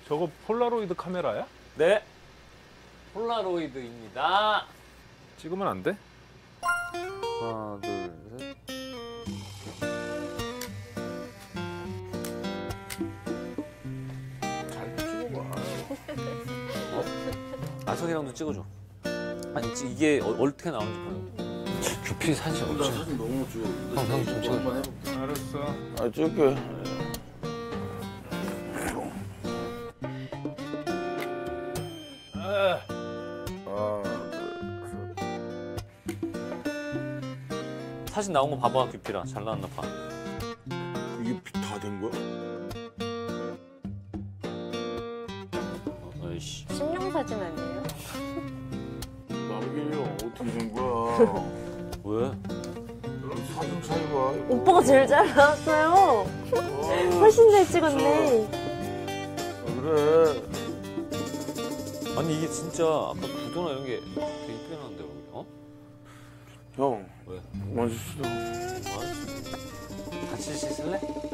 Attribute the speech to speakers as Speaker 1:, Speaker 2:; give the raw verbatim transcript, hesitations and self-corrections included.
Speaker 1: 저거 폴라로이드 카메라야?
Speaker 2: 네. 폴라로이드입니다.
Speaker 1: 찍으면 안 돼?
Speaker 2: 하나, 둘, 셋.
Speaker 3: 잘 찍어봐.
Speaker 2: 아석이랑도 찍어줘. 아니 이게 어, 어떻게 나오는지 몰라. 규필 사진
Speaker 3: 나
Speaker 2: 없지.
Speaker 3: 사진 너무 찍어.
Speaker 2: 형, 형좀 찍어줘.
Speaker 3: 한번 해볼게.
Speaker 1: 알았어.
Speaker 3: 아, 찍을게.
Speaker 1: 아,
Speaker 3: 아,
Speaker 2: 사진 나온 거 봐봐 규필아. 잘 나왔나 봐.
Speaker 3: 이게 다 된 거야?
Speaker 2: 어, 어이씨.
Speaker 4: 신령 사진 아니에요?
Speaker 3: 남길이 어떻게 된 거야?
Speaker 2: 왜?
Speaker 3: 사진 잘 봐. 이거.
Speaker 4: 오빠가 제일 잘 나왔어요.
Speaker 3: 아,
Speaker 4: 훨씬 잘 찍었네.
Speaker 3: 아, 그래.
Speaker 2: 아니 이게 진짜 아까 구도나 이런 게 되게 이쁘게 나왔는데 여기. 어?
Speaker 3: 형.
Speaker 2: 왜?
Speaker 3: 먼저 씻어.
Speaker 2: 알았어. 같이 씻을래?